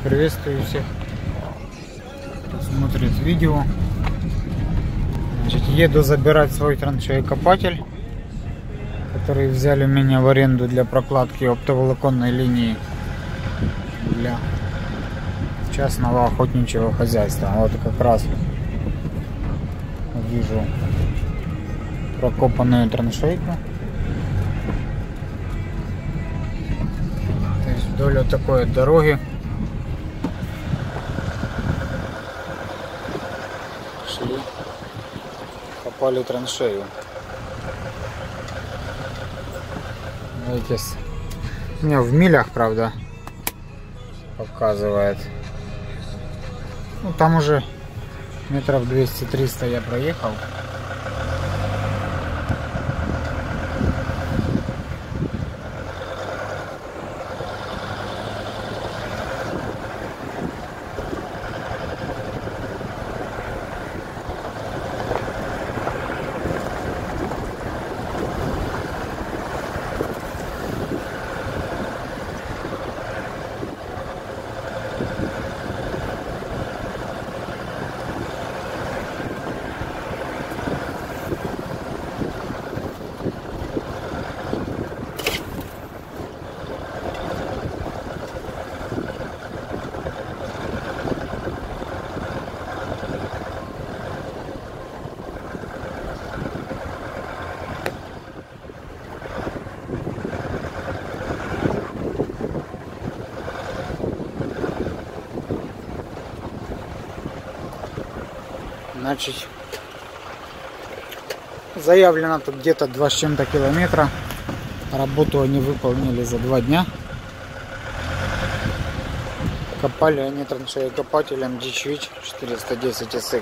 Приветствую всех, кто смотрит видео. Значит, еду забирать свой траншеекопатель, который взяли у меня в аренду для прокладки оптоволоконной линии для частного охотничьего хозяйства. Вот как раз вижу прокопанную траншейку. То есть вдоль вот такой дороги шли, копали траншею. Видите, у меня в милях, правда, показывает. Ну, там уже метров 200-300 я проехал. Значит, заявлено тут где-то 2 с чем-то километра. Работу они выполнили за 2 дня. Копали они траншеекопателем Ditch Witch 410 SX.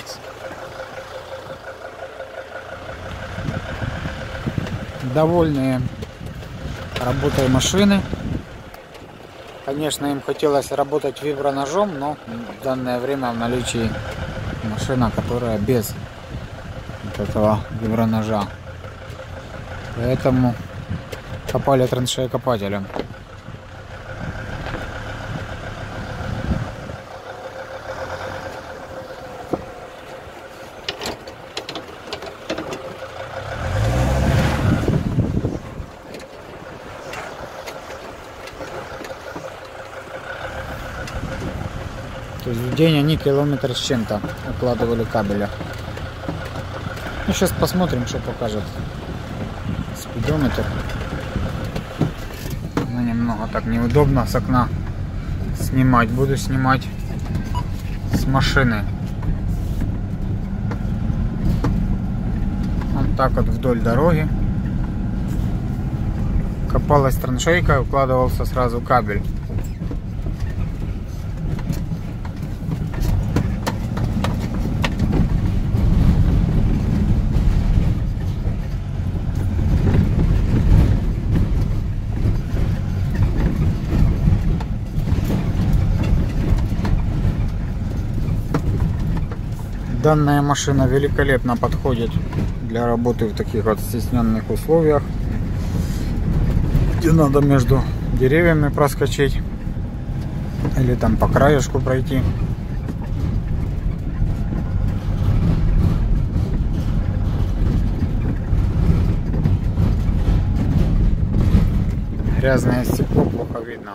Довольные работой машины. Конечно, им хотелось работать виброножом, но в данное время в наличии машина, которая без вот этого виброножа. Поэтому копали траншеекопателем. То есть в день они километр с чем-то укладывали кабеля. Ну, сейчас посмотрим, что покажет спидометр. Ну, немного так неудобно с окна снимать. Буду снимать с машины. Вот так вот вдоль дороги копалась траншейка и укладывался сразу кабель. Данная машина великолепно подходит для работы в таких вот стесненных условиях, где надо между деревьями проскочить или там по краешку пройти. Грязное стекло плохо видно.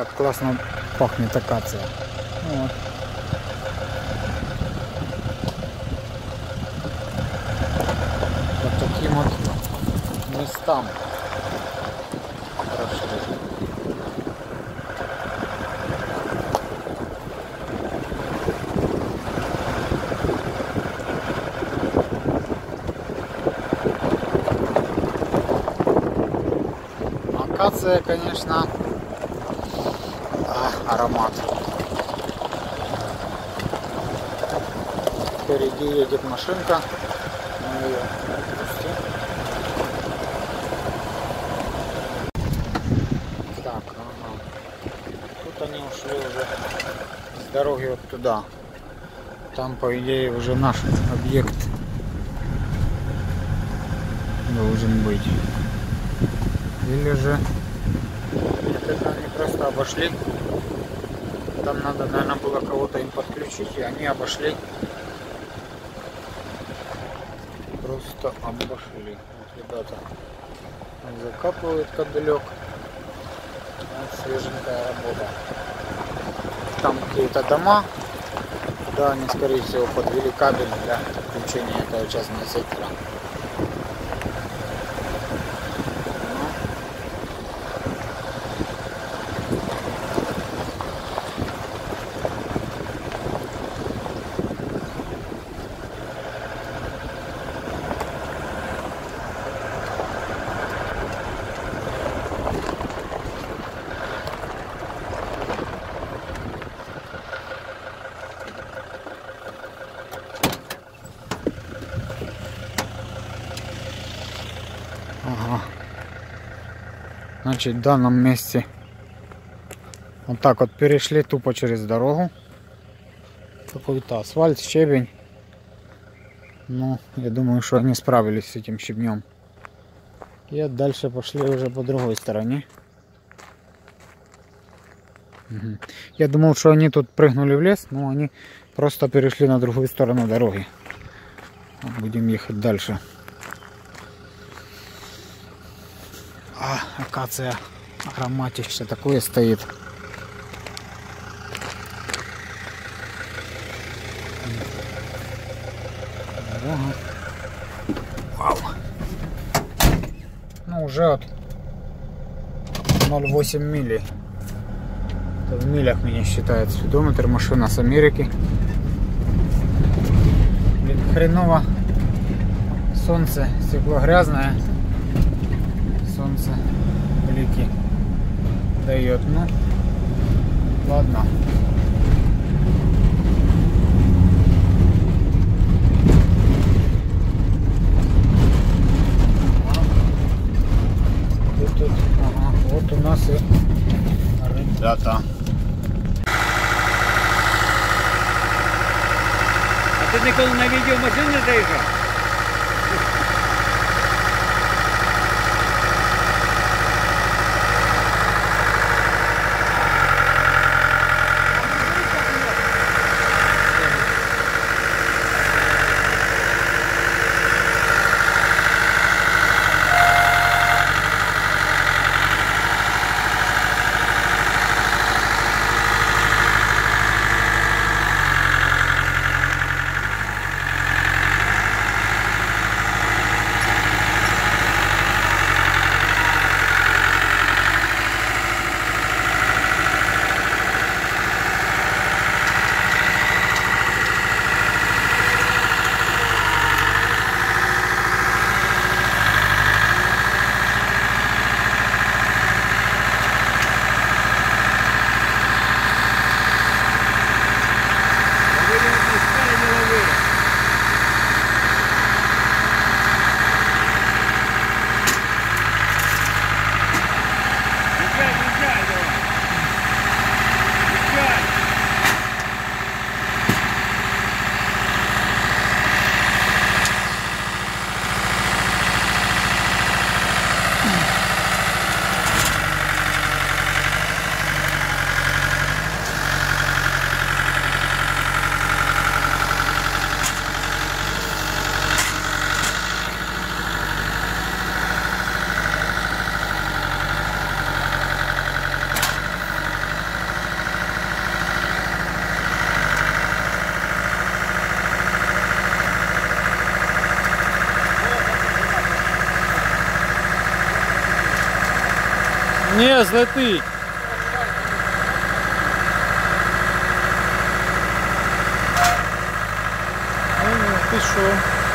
как классно пахнет акация. Вот. По таким вот местам прошли. Акация, конечно, аромат. Впереди едет машинка. Мы ее отпустим. Так, ага. Тут они ушли уже с дороги вот туда. Там, по идее, уже наш объект должен быть. Или же это они просто обошли. Там надо, наверное, было кого-то им подключить, и они обошли. Просто обошли. Вот ребята закапывают кабелек. Вот свеженькая работа. Там какие-то дома. Да, они, скорее всего, подвели кабель для включения этого частного сектора. Ага. Значит, в данном месте вот так вот перешли тупо через дорогу. Какой-то асфальт, щебень. Ну, я думаю, что они справились с этим щебнем. И дальше пошли уже по другой стороне. Угу. Я думал, что они тут прыгнули в лес, но они просто перешли на другую сторону дороги. Будем ехать дальше. Акация, ароматище такое стоит. Вау. Ну уже от 0,8 мили. Это в милях меня считает спидометр. Машина с Америки. Блин, хреново. Солнце, стекло грязное. Солнце блики дает. Ну ладно. И тут, ага, вот у нас и ребята. А ти ніколи на відео машин не заїжджав? Не, злетить. Ну, ти що?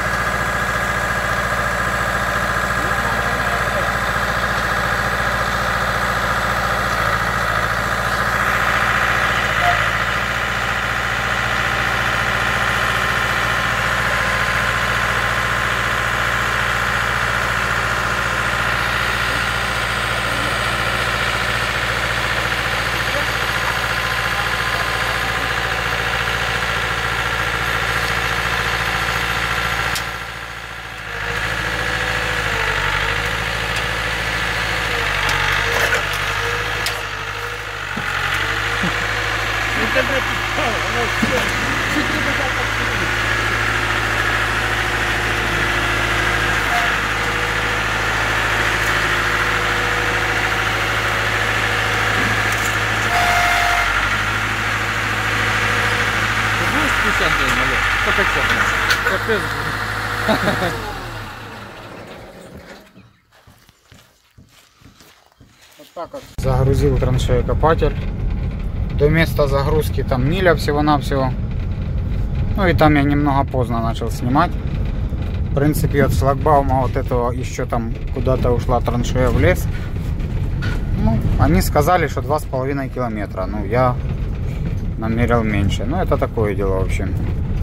Вот так вот загрузил траншеекопатель. До места загрузки там миля всего-навсего. Ну и там я немного поздно начал снимать. В принципе, от шлагбаума вот этого еще там куда-то ушла траншея в лес. Ну, они сказали, что 2,5 километра. Ну, я намерил меньше. Ну, это такое дело, в общем.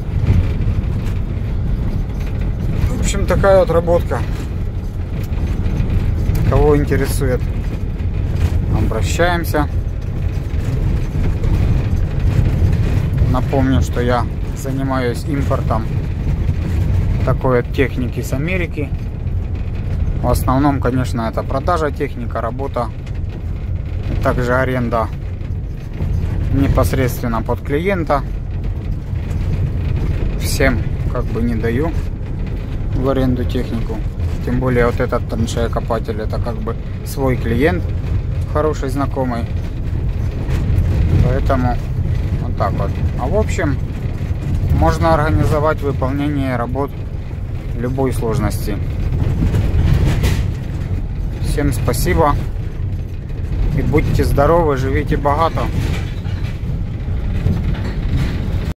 В общем, такая вот работка. Кого интересует, обращаемся. Напомню, что я занимаюсь импортом такой вот техники с Америки. В основном, конечно, это продажа техника, работа, также аренда непосредственно под клиента. Всем как бы не даю в аренду технику. Тем более вот этот траншеекопатель, это как бы свой клиент, хороший знакомый. Поэтому вот так вот. А в общем, можно организовать выполнение работ любой сложности. Всем спасибо и будьте здоровы, живите богато.